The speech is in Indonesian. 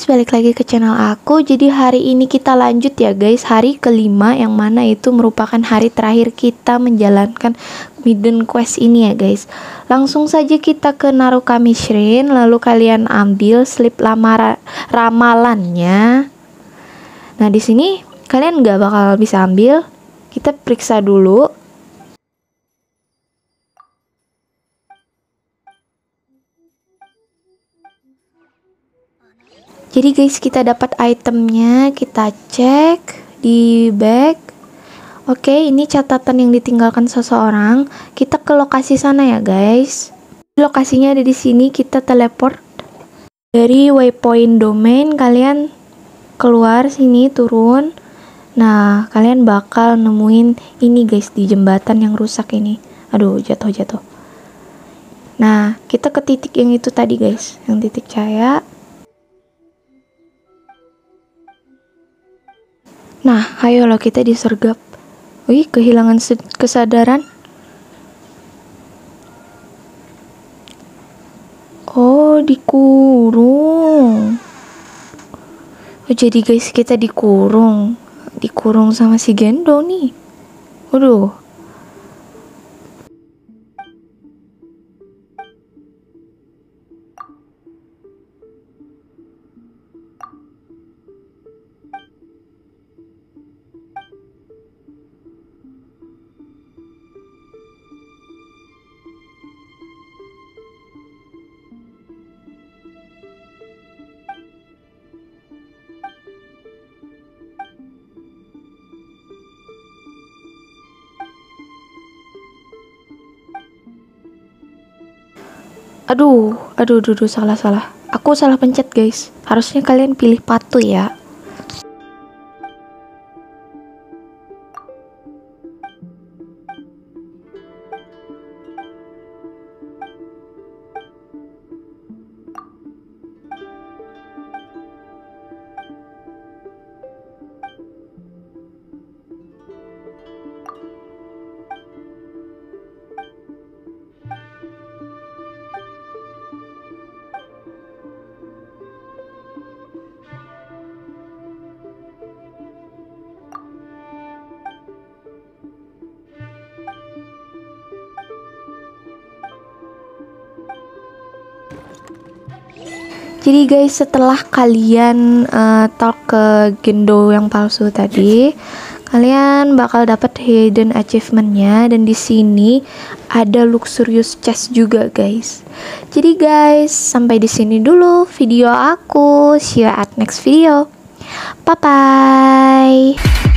guys, balik lagi ke channel aku. Jadi hari ini kita lanjut ya guys, hari kelima, yang mana itu merupakan hari terakhir kita menjalankan Midden Quest ini ya guys. Langsung saja kita ke Narukami Shrine, lalu kalian ambil slip ramalannya. Nah di sini kalian nggak bakal bisa ambil, kita periksa dulu. Jadi guys, kita dapat itemnya, kita cek di bag. Oke, ini catatan yang ditinggalkan seseorang. Kita ke lokasi sana ya guys. Lokasinya ada di sini, kita teleport dari waypoint domain. Kalian keluar sini, turun. Nah, kalian bakal nemuin ini guys, di jembatan yang rusak ini. Aduh, jatuh. Nah, kita ke titik yang itu tadi guys, yang titik cahaya. Nah, ayolah kita disergap. Wih, kehilangan kesadaran. Oh, dikurung. Oh, jadi guys, kita dikurung. Dikurung sama si Gendo nih. Waduh. Aduh, salah. Aku salah pencet guys. Harusnya kalian pilih patu ya. Jadi guys, setelah kalian talk ke Gendo yang palsu tadi, kalian bakal dapat hidden achievementnya, dan di sini ada luxurious chest juga guys. Jadi guys, sampai di sini dulu video aku. See you at next video. Bye bye.